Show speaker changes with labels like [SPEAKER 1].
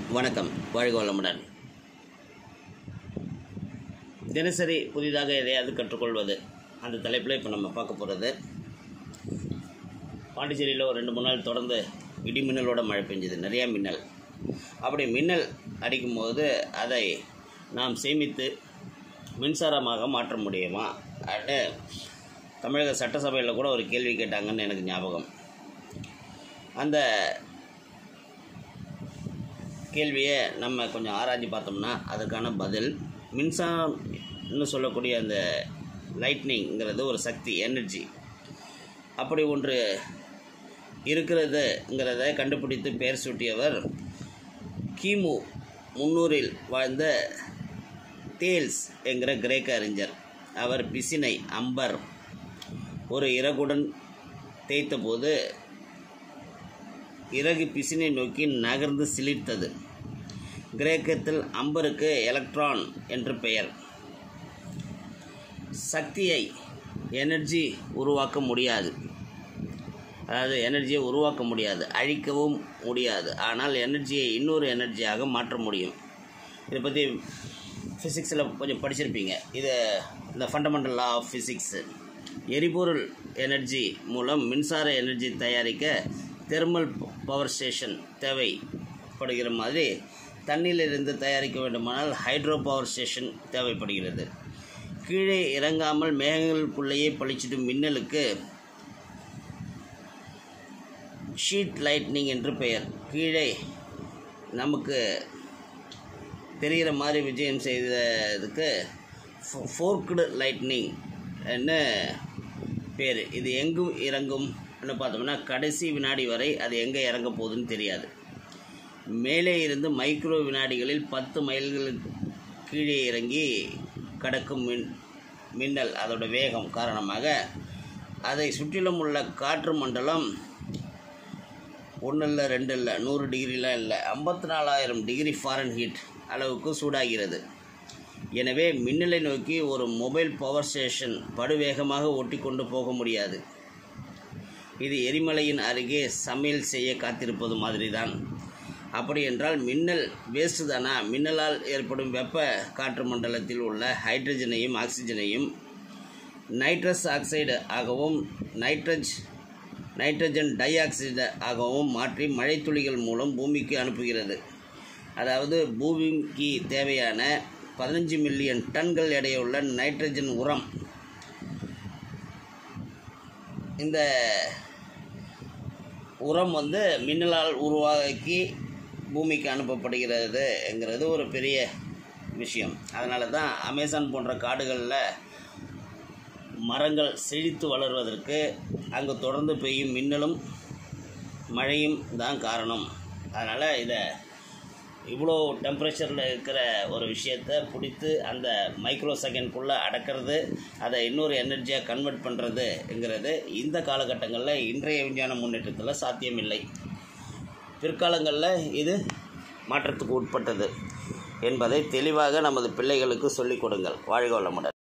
[SPEAKER 1] வணக்கம். வாழ்க வளமுடன். தினசரி புதிதாக எதையாவது கற்றுக்கொள்வது அந்த தலைப்பில் இப்போ நம்ம பார்க்க போகிறது. பாண்டிச்சேரியில் ஒரு 2-3 நாள் தொடர்ந்து இடி மின்னலோட மழை பெஞ்சுது, நிறையா மின்னல். அப்படி மின்னல் அடிக்கும்போது அதை நாம் சேமித்து மின்சாரமாக மாற்ற முடியுமா அப்படின்னு தமிழக சட்டசபையில் கூட ஒரு கேள்வி கேட்டாங்கன்னு எனக்கு ஞாபகம். அந்த கேள்வியை நம்ம கொஞ்சம் ஆராய்ச்சி பார்த்தோம்னா அதுக்கான பதில், மின்சாரம்னு சொல்லக்கூடிய அந்த லைட்னிங்கிறது ஒரு சக்தி, எனர்ஜி. அப்படி ஒன்று இருக்கிறதுங்கிறத கண்டுபிடித்து பெயர் சூட்டியவர் கிமு 300 வாழ்ந்த தேல்ஸ் என்கிற கிரேக்க அறிஞர். அவர் பிசினை அம்பர் ஒரு இறகுடன் தேய்த்த போது இறகு பிசினை நோக்கி நகர்ந்து சிலிர்த்தது. கிரேக்கத்தில் அம்பருக்கு எலக்ட்ரான் என்று பெயர். சக்தியை, எனர்ஜி உருவாக்க முடியாது, அதாவது எனர்ஜியை உருவாக்க முடியாது, அழிக்கவும் முடியாது. ஆனால் எனர்ஜியை இன்னொரு எனர்ஜியாக மாற்ற முடியும். இதை பற்றி ஃபிசிக்ஸில் கொஞ்சம் படிச்சிருப்பீங்க. இது இந்த ஃபண்டமெண்டல் லா ஆஃப் ஃபிசிக்ஸு. எரிபொருள் எனர்ஜி மூலம் மின்சார எனர்ஜி தயாரிக்க தெர்மல் பவர் ஸ்டேஷன் தேவைப்படுகிற மாதிரி தண்ணியிலிருந்து தயாரிக்க வேண்டுமானால் ஹைட்ரோ பவர் ஸ்டேஷன் தேவைப்படுகிறது. கீழே இறங்காமல் மேகங்களுக்குள்ளேயே பளிச்சிடும் மின்னலுக்கு ஷீட் லைட்னிங் என்று பெயர். கீழே நமக்கு தெரிகிற மாதிரி விஜயம் செய்ததுக்கு ஃபோர்க்டு லைட்னிங் என்று பேர். இது எங்கும் இறங்கும் பார்த்தோம்னா கடைசி வினாடி வரை அது எங்கே இறங்க போகுதுன்னு தெரியாது. மேலே இருந்து மைக்ரோ வினாடிகளில் 10 மைல்களுக்கு கீழே இறங்கி கடக்கும் மின்னல் அதோட வேகம் காரணமாக அதை சுற்றிலும் உள்ள காற்று மண்டலம் 1 இல்லை 2 இல்லை 100 டிகிரிலாம் இல்லை 54,000 டிகிரி ஃபாரன்ஹீட் அளவுக்கு சூடாகிறது. எனவே மின்னலை நோக்கி ஒரு மொபைல் பவர் ஸ்டேஷன் படுவேகமாக ஓட்டி கொண்டு போக முடியாது. இது எரிமலையின் அருகே சமையல் செய்ய காத்திருப்பது மாதிரி தான். அப்படி என்றால் மின்னல் வேஸ்ட்டு தானா? மின்னலால் ஏற்படும் வெப்ப காற்று மண்டலத்தில் உள்ள ஹைட்ரஜனையும் ஆக்சிஜனையும் நைட்ரஸ் ஆக்சைடு ஆகவும் நைட்ரஜன் டை ஆக்சைடு ஆகவும் மாற்றி மழைத்துளிகள் மூலம் பூமிக்கு அனுப்புகிறது. அதாவது பூமிக்கு தேவையான 15 மில்லியன் டன்கள் எடையுள்ள நைட்ரஜன் உரம் இந்த உரம் மின்னலால் உருவாக்கி பூமிக்கு அனுப்பப்படுகிறதுங்கிறது ஒரு பெரிய விஷயம். அதனால தான் அமேசான் போன்ற காடுகளில் மரங்கள் செழித்து வளர்வதற்கு அங்கு தொடர்ந்து பெய்யும் மின்னலும் மழையும் தான் காரணம். அதனால் இதை இவ்வளோ டெம்பரேச்சரில் இருக்கிற ஒரு விஷயத்தை பிடித்து அந்த மைக்ரோ செகண்ட்குள்ளே அடக்கிறது, அதை இன்னொரு எனர்ஜியாக கன்வெர்ட் பண்ணுறதுங்கிறது இந்த காலகட்டங்களில் இன்றைய விஞ்ஞான முன்னேற்றத்தில் சாத்தியமில்லை. பிற்காலங்களில் இது மாற்றத்துக்கு உட்பட்டது என்பதை தெளிவாக நமது பிள்ளைகளுக்கு சொல்லிக் கொடுங்கள். வாழ்க வளமுடன்.